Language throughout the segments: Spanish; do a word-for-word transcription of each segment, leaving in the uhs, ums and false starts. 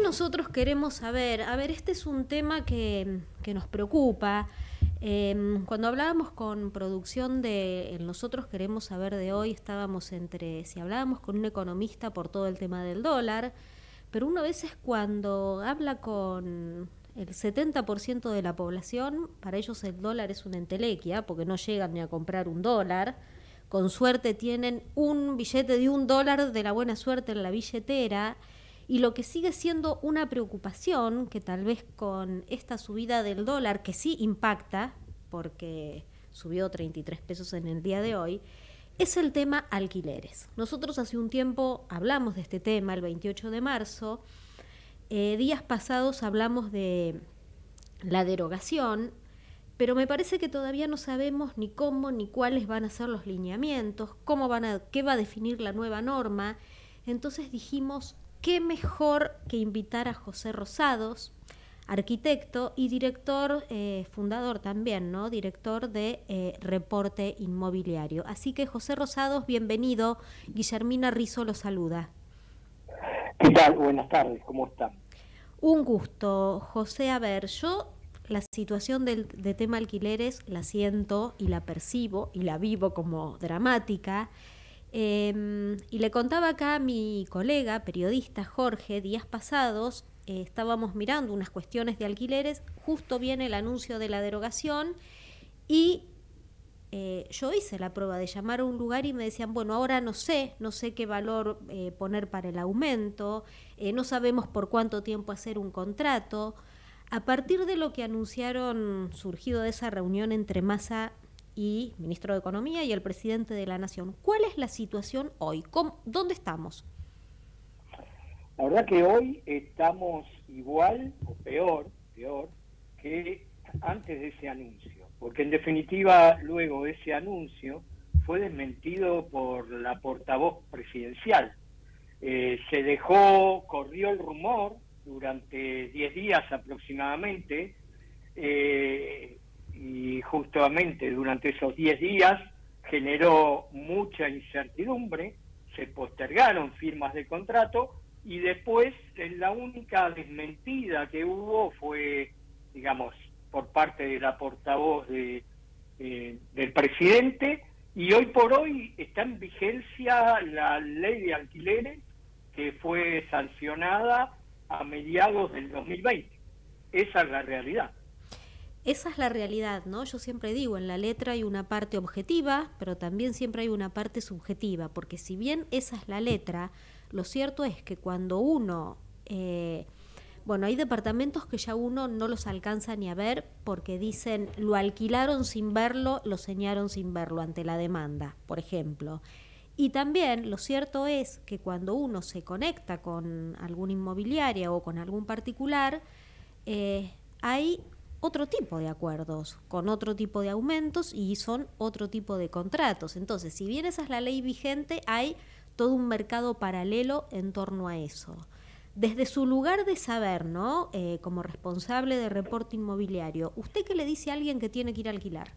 nosotros queremos saber, a ver, este es un tema que, que nos preocupa. Eh, cuando hablábamos con producción de el Nosotros Queremos Saber de hoy, estábamos entre, si hablábamos con un economista por todo el tema del dólar, pero uno a veces cuando habla con el setenta por ciento de la población, para ellos el dólar es una entelequia, porque no llegan ni a comprar un dólar. Con suerte tienen un billete de un dólar de la buena suerte en la billetera. Y lo que sigue siendo una preocupación, que tal vez con esta subida del dólar, que sí impacta, porque subió treinta y tres pesos en el día de hoy, es el tema alquileres. Nosotros hace un tiempo hablamos de este tema, el veintiocho de marzo. Eh, días pasados hablamos de la derogación, pero me parece que todavía no sabemos ni cómo ni cuáles van a ser los lineamientos, cómo van a, qué va a definir la nueva norma. Entonces dijimos, qué mejor que invitar a José Rosados, arquitecto y director, eh, fundador también, ¿no? Director de eh, Reporte Inmobiliario. Así que José Rosados, bienvenido. Guillermina Rizzo lo saluda. ¿Qué tal? Buenas tardes, ¿cómo están? Un gusto, José. A ver, yo la situación del, de tema alquileres la siento y la percibo y la vivo como dramática. Eh, y le contaba acá a mi colega, periodista Jorge, días pasados, eh, estábamos mirando unas cuestiones de alquileres, justo viene el anuncio de la derogación y eh, yo hice la prueba de llamar a un lugar y me decían, bueno, ahora no sé, no sé qué valor eh, poner para el aumento, eh, no sabemos por cuánto tiempo hacer un contrato. A partir de lo que anunciaron, surgido de esa reunión entre Massa y ministro de Economía y el presidente de la Nación, ¿cuál es la situación hoy? ¿Cómo, ¿Dónde estamos? La verdad que hoy estamos igual o peor, peor que antes de ese anuncio, porque en definitiva luego ese anuncio fue desmentido por la portavoz presidencial. Eh, se dejó, corrió el rumor durante diez días aproximadamente, eh, y justamente durante esos diez días generó mucha incertidumbre, se postergaron firmas de contrato y después la única desmentida que hubo fue, digamos, por parte de la portavoz de, eh, del presidente, y hoy por hoy está en vigencia la ley de alquileres que fue sancionada a mediados del dos mil veinte. Esa es la realidad. Esa es la realidad, ¿no? Yo siempre digo, en la letra hay una parte objetiva, pero también siempre hay una parte subjetiva, porque si bien esa es la letra, lo cierto es que cuando uno, eh, bueno, hay departamentos que ya uno no los alcanza ni a ver porque dicen, lo alquilaron sin verlo, lo señaron sin verlo ante la demanda, por ejemplo. Y también lo cierto es que cuando uno se conecta con alguna inmobiliaria o con algún particular, eh, hay otro tipo de acuerdos, con otro tipo de aumentos y son otro tipo de contratos. Entonces, si bien esa es la ley vigente, hay todo un mercado paralelo en torno a eso. Desde su lugar de saber, ¿no? Eh, como responsable de Reporte Inmobiliario, ¿usted qué le dice a alguien que tiene que ir a alquilar?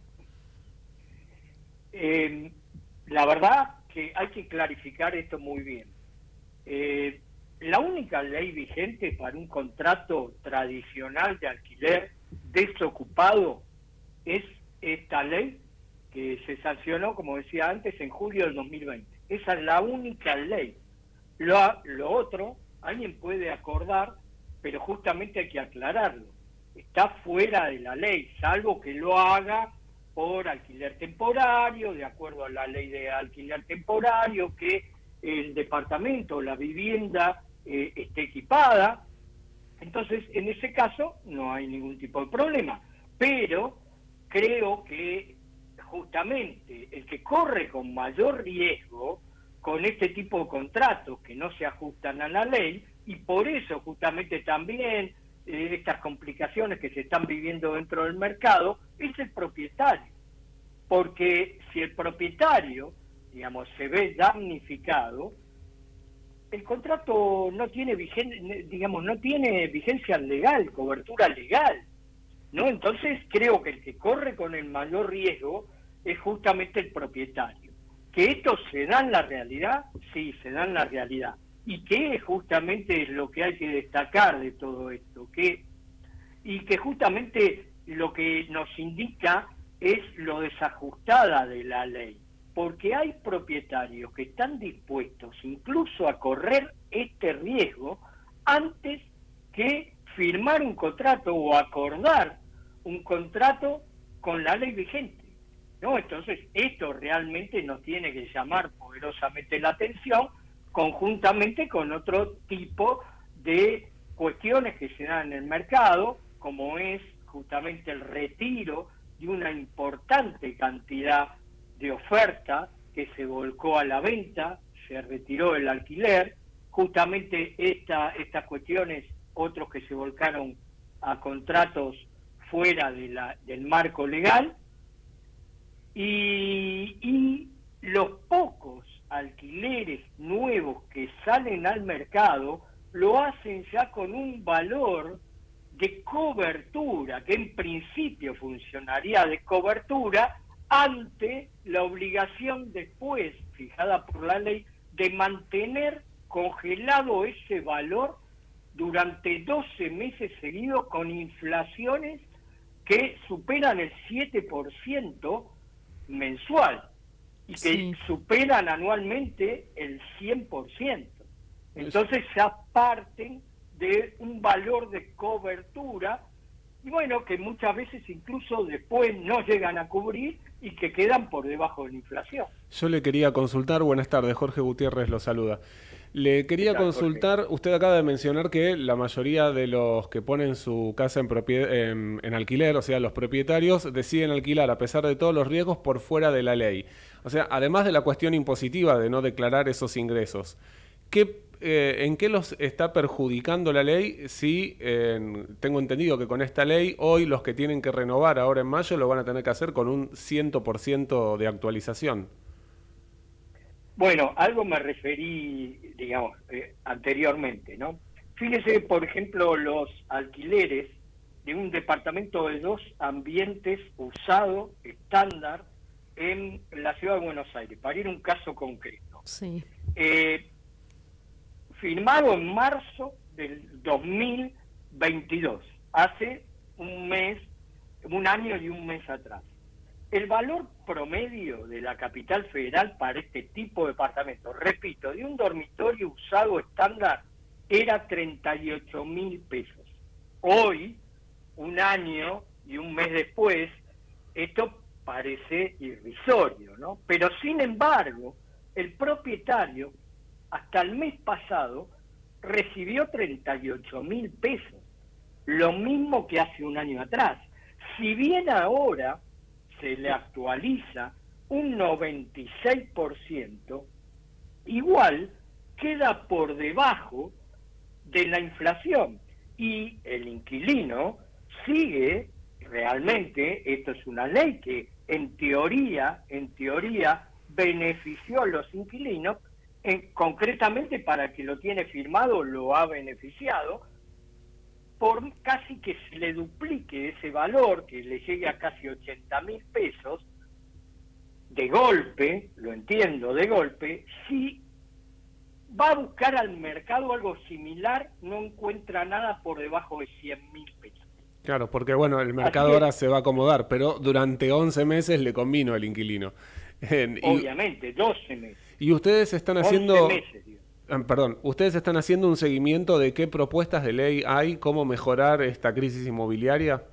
Eh, la verdad que hay que clarificar esto muy bien. Eh, la única ley vigente para un contrato tradicional de alquiler desocupado es esta ley que se sancionó, como decía antes, en julio del dos mil veinte. Esa es la única ley. Lo, lo otro, alguien puede acordar, pero justamente hay que aclararlo. Está fuera de la ley, salvo que lo haga por alquiler temporario, de acuerdo a la ley de alquiler temporario, que el departamento, la vivienda eh, esté equipada. Entonces, en ese caso, no hay ningún tipo de problema. Pero creo que justamente el que corre con mayor riesgo con este tipo de contratos que no se ajustan a la ley, y por eso justamente también eh, estas complicaciones que se están viviendo dentro del mercado, es el propietario. Porque si el propietario, digamos, se ve damnificado, el contrato no tiene vigencia, digamos, no tiene vigencia legal, cobertura legal, ¿no? Entonces creo que el que corre con el mayor riesgo es justamente el propietario. ¿Que esto se da en la realidad? Sí, se da en la realidad. y que justamente es lo que hay que destacar de todo esto, que y que justamente lo que nos indica es lo desajustada de la ley, porque hay propietarios que están dispuestos incluso a correr este riesgo antes que firmar un contrato o acordar un contrato con la ley vigente, ¿no? Entonces, esto realmente nos tiene que llamar poderosamente la atención, conjuntamente con otro tipo de cuestiones que se dan en el mercado, como es justamente el retiro de una importante cantidad de oferta que se volcó a la venta, se retiró el alquiler, justamente esta, estas cuestiones, otros que se volcaron a contratos fuera de la, del marco legal, y, y los pocos alquileres nuevos que salen al mercado lo hacen ya con un valor de cobertura, que en principio funcionaría de cobertura ante la obligación después, fijada por la ley, de mantener congelado ese valor durante doce meses seguidos con inflaciones que superan el siete por ciento mensual y que sí. superan anualmente el cien por ciento. Entonces ya parten de un valor de cobertura, y bueno, que muchas veces incluso después no llegan a cubrir y que quedan por debajo de la inflación. Yo le quería consultar, buenas tardes, Jorge Gutiérrez lo saluda. Le quería tal, consultar, Jorge? Usted acaba de mencionar que la mayoría de los que ponen su casa en, en, en alquiler, o sea, los propietarios, deciden alquilar a pesar de todos los riesgos por fuera de la ley. O sea, además de la cuestión impositiva de no declarar esos ingresos, ¿qué Eh, ¿en qué los está perjudicando la ley? Si eh, tengo entendido que con esta ley hoy los que tienen que renovar ahora en mayo lo van a tener que hacer con un cien por ciento de actualización. Bueno, algo me referí, digamos, eh, anteriormente, ¿no? Fíjese, por ejemplo, los alquileres de un departamento de dos ambientes usado, estándar, en la ciudad de Buenos Aires, para ir a un caso concreto. Sí. Eh, firmado en marzo del dos mil veintidós, hace un mes, un año y un mes atrás. El valor promedio de la capital federal para este tipo de departamento, repito, de un dormitorio usado estándar, era treinta y ocho mil pesos. Hoy, un año y un mes después, esto parece irrisorio, ¿no? Pero sin embargo, el propietario hasta el mes pasado recibió treinta y ocho mil pesos, lo mismo que hace un año atrás. Si bien ahora se le actualiza un noventa y seis por ciento, igual queda por debajo de la inflación y el inquilino sigue realmente, esto es una ley que en teoría, en teoría benefició a los inquilinos, En, concretamente para el que lo tiene firmado lo ha beneficiado, por casi que se le duplique ese valor, que le llegue a casi ochenta mil pesos, de golpe, lo entiendo, de golpe, si va a buscar al mercado algo similar, no encuentra nada por debajo de cien mil pesos. Claro, porque bueno, el mercado que, ahora se va a acomodar, pero durante once meses le convino al inquilino. Obviamente, doce meses. Y ustedes están haciendo, meses, perdón, ustedes están haciendo un seguimiento de qué propuestas de ley hay, cómo mejorar esta crisis inmobiliaria.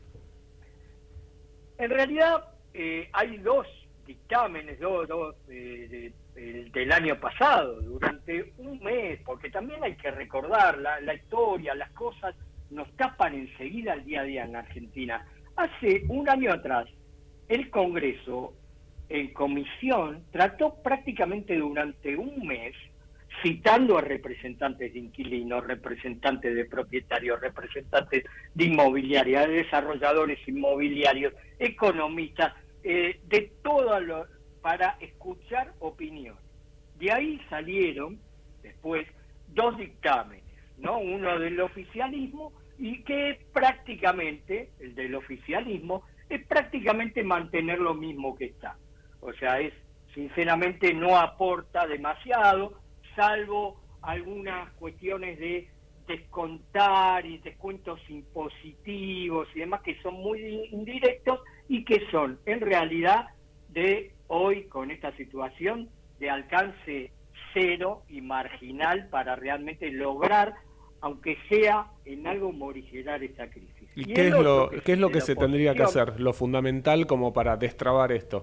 En realidad eh, hay dos dictámenes, dos, dos eh, de, de, del año pasado, durante un mes, porque también hay que recordar la, la historia, las cosas nos tapan enseguida el día a día en Argentina. Hace un año atrás, el Congreso en comisión trató prácticamente durante un mes, citando a representantes de inquilinos, representantes de propietarios, representantes de inmobiliarias, de desarrolladores inmobiliarios, economistas, eh, de todo lo, para escuchar opiniones. De ahí salieron después dos dictámenes, ¿no? Uno del oficialismo y que prácticamente, el del oficialismo, es prácticamente mantener lo mismo que está. O sea, es sinceramente no aporta demasiado, salvo algunas cuestiones de descontar y descuentos impositivos y demás que son muy indirectos y que son en realidad de hoy con esta situación de alcance cero y marginal para realmente lograr, aunque sea en algo, morigerar esta crisis. ¿Y, ¿Y qué, es lo, que, qué es lo que se tendría que hacer, lo fundamental como para destrabar esto?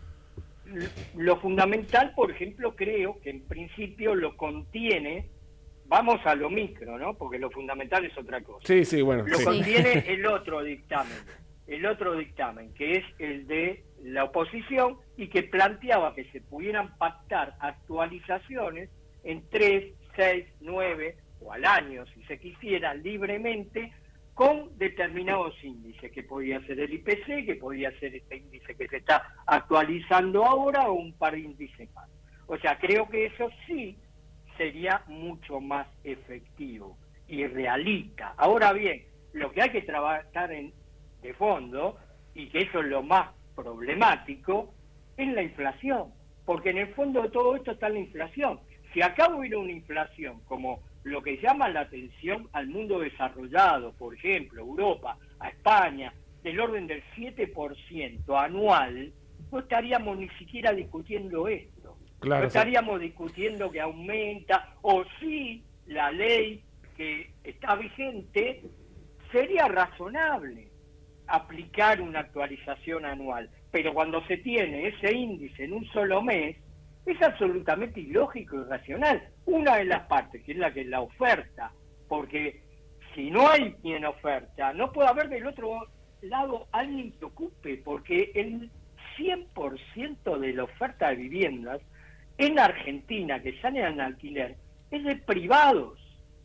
Lo fundamental, por ejemplo, creo que en principio lo contiene, vamos a lo micro, ¿no? Porque lo fundamental es otra cosa. Sí, sí, bueno. Lo sí. contiene el otro dictamen, el otro dictamen, que es el de la oposición y que planteaba que se pudieran pactar actualizaciones en tres, seis, nueve o al año, si se quisiera, libremente, con determinados índices, que podía ser el I P C, que podía ser este índice que se está actualizando ahora, o un par de índices más. O sea, creo que eso sí sería mucho más efectivo y realista. Ahora bien, lo que hay que trabajar en, de fondo, y que eso es lo más problemático, es la inflación, porque en el fondo de todo esto está la inflación. Si acá hubiera una inflación como lo que llama la atención al mundo desarrollado, por ejemplo, Europa, a España, del orden del siete por ciento anual, no estaríamos ni siquiera discutiendo esto. Claro, no estaríamos sí. discutiendo que aumenta, o si la ley que está vigente, sería razonable aplicar una actualización anual. Pero cuando se tiene ese índice en un solo mes, es absolutamente ilógico y irracional. Una de las partes, que es la que es la oferta, porque si no hay quien oferta, no puede haber del otro lado alguien que ocupe, porque el cien por ciento de la oferta de viviendas en Argentina que salen al alquiler es de privados.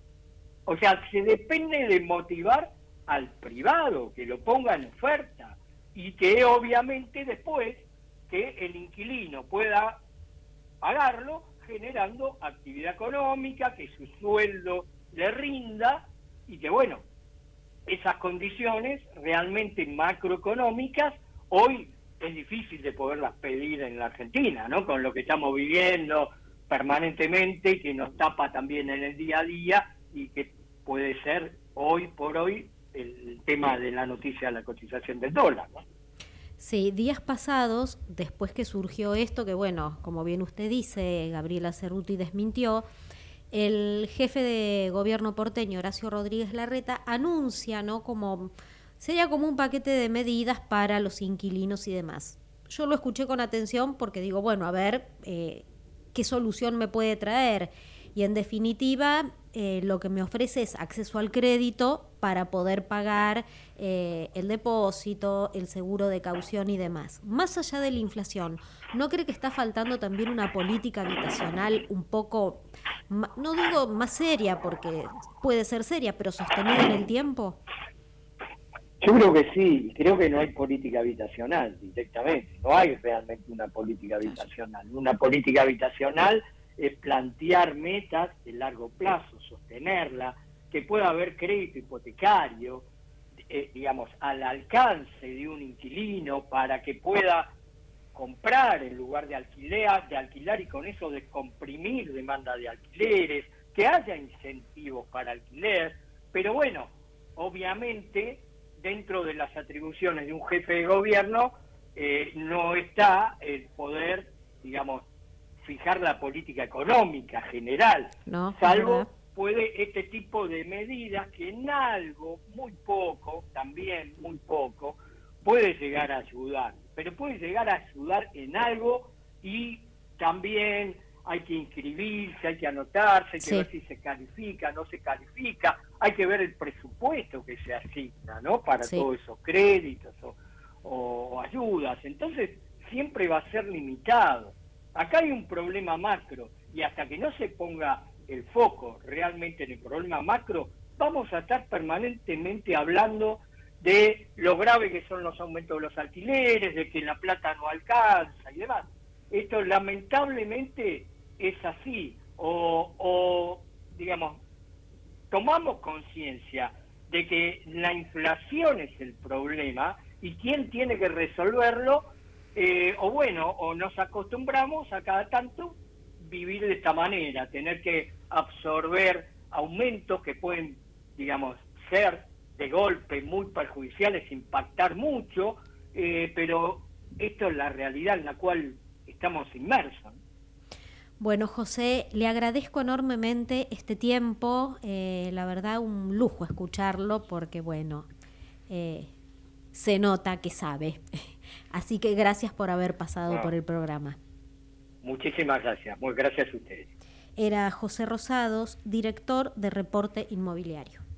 O sea, se depende de motivar al privado, que lo ponga en oferta, y que obviamente después que el inquilino pueda pagarlo, generando actividad económica, que su sueldo le rinda, y que bueno, esas condiciones realmente macroeconómicas hoy es difícil de poderlas pedir en la Argentina, ¿no? Con lo que estamos viviendo permanentemente, que nos tapa también en el día a día, y que puede ser hoy por hoy el tema de la noticia de la cotización del dólar, ¿no? Sí, días pasados, después que surgió esto, que bueno, como bien usted dice, Gabriela Cerruti desmintió, el jefe de gobierno porteño, Horacio Rodríguez Larreta, anuncia, ¿no?, como sería como un paquete de medidas para los inquilinos y demás. Yo lo escuché con atención porque digo, bueno, a ver, eh, ¿qué solución me puede traer? Y en definitiva, eh, lo que me ofrece es acceso al crédito para poder pagar eh, el depósito, el seguro de caución y demás. Más allá de la inflación, ¿no cree que está faltando también una política habitacional un poco, no digo más seria, porque puede ser seria, pero sostenida en el tiempo? Yo creo que sí, creo que no hay política habitacional directamente, no hay realmente una política habitacional. Una política habitacional es plantear metas de largo plazo, sostenerla, que pueda haber crédito hipotecario, eh, digamos, al alcance de un inquilino para que pueda comprar en lugar de alquiler, de alquilar y con eso descomprimir demanda de alquileres, que haya incentivos para alquiler, pero bueno, obviamente dentro de las atribuciones de un jefe de gobierno eh, no está el poder, digamos, fijar la política económica general, no, salvo no. puede este tipo de medidas que en algo, muy poco, también muy poco, puede llegar a ayudar, pero puede llegar a ayudar en algo y también hay que inscribirse, hay que anotarse, hay que sí. ver si se califica, no se califica, hay que ver el presupuesto que se asigna, ¿no? Para sí. todos esos créditos o, o ayudas, entonces siempre va a ser limitado. Acá hay un problema macro y hasta que no se ponga el foco realmente en el problema macro, vamos a estar permanentemente hablando de lo grave que son los aumentos de los alquileres, de que la plata no alcanza y demás. Esto lamentablemente es así, o, o digamos, tomamos conciencia de que la inflación es el problema y quién tiene que resolverlo, eh, o bueno, o nos acostumbramos a cada tanto vivir de esta manera, tener que absorber aumentos que pueden, digamos, ser de golpe muy perjudiciales, impactar mucho, eh, pero esto es la realidad en la cual estamos inmersos. Bueno, José, le agradezco enormemente este tiempo, eh, la verdad un lujo escucharlo porque, bueno, eh, se nota que sabe. Así que gracias por haber pasado wow. por el programa. Muchísimas gracias, muy gracias a ustedes. Era José Rosados, director de Reporte Inmobiliario.